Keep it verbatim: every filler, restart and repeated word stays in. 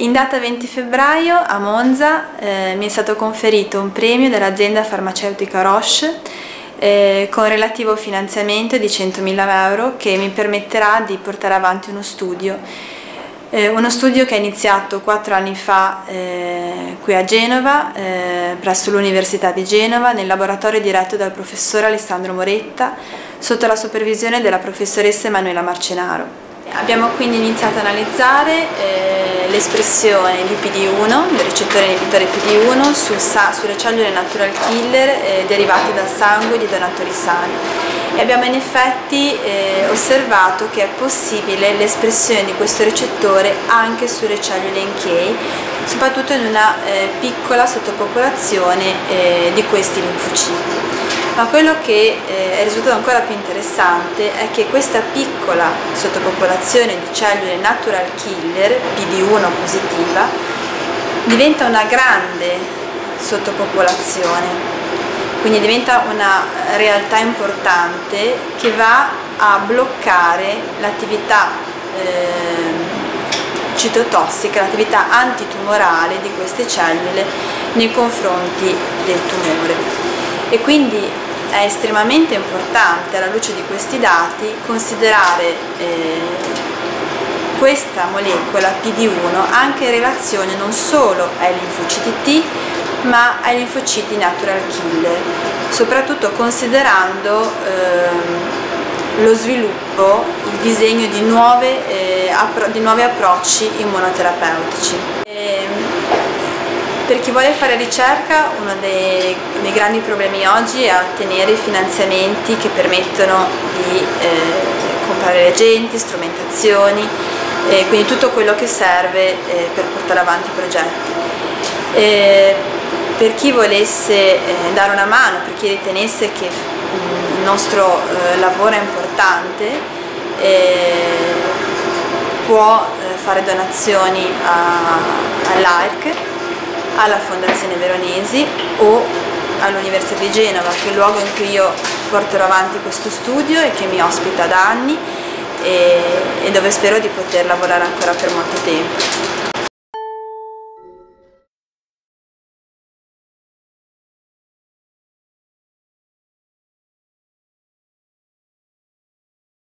In data venti febbraio a Monza eh, mi è stato conferito un premio dell'azienda farmaceutica Roche eh, con relativo finanziamento di centomila euro che mi permetterà di portare avanti uno studio. Eh, uno studio che è iniziato quattro anni fa eh, qui a Genova, eh, presso l'Università di Genova, nel laboratorio diretto dal professor Alessandro Moretta, sotto la supervisione della professoressa Emanuela Marcenaro. Abbiamo quindi iniziato ad analizzare eh, l'espressione di P D uno, del recettore inibitore P D uno, sul sulle cellule natural killer eh, derivate dal sangue di donatori sani. E abbiamo in effetti eh, osservato che è possibile l'espressione di questo recettore anche sulle cellule N K, soprattutto in una eh, piccola sottopopolazione eh, di questi linfociti. Ma quello che eh, è risultato ancora più interessante è che questa piccola sottopopolazione di cellule natural killer P D uno positiva diventa una grande sottopopolazione, quindi diventa una realtà importante che va a bloccare l'attività eh, citotossica, l'attività antitumorale di queste cellule nei confronti del tumore. E quindi è estremamente importante, alla luce di questi dati, considerare eh, questa molecola P D uno anche in relazione non solo ai linfociti T, ma ai linfociti natural killer, soprattutto considerando eh, lo sviluppo, il disegno di, nuove, eh, di nuovi approcci immunoterapeutici. E, Per chi vuole fare ricerca, uno dei, dei grandi problemi oggi è ottenere finanziamenti che permettono di eh, comprare reagenti, strumentazioni, eh, quindi tutto quello che serve eh, per portare avanti i progetti. Eh, per chi volesse eh, dare una mano, per chi ritenesse che mh, il nostro eh, lavoro è importante, eh, può eh, fare donazioni all'A I R C, alla Fondazione Veronesi o all'Università di Genova, che è il luogo in cui io porterò avanti questo studio e che mi ospita da anni e, e dove spero di poter lavorare ancora per molto tempo.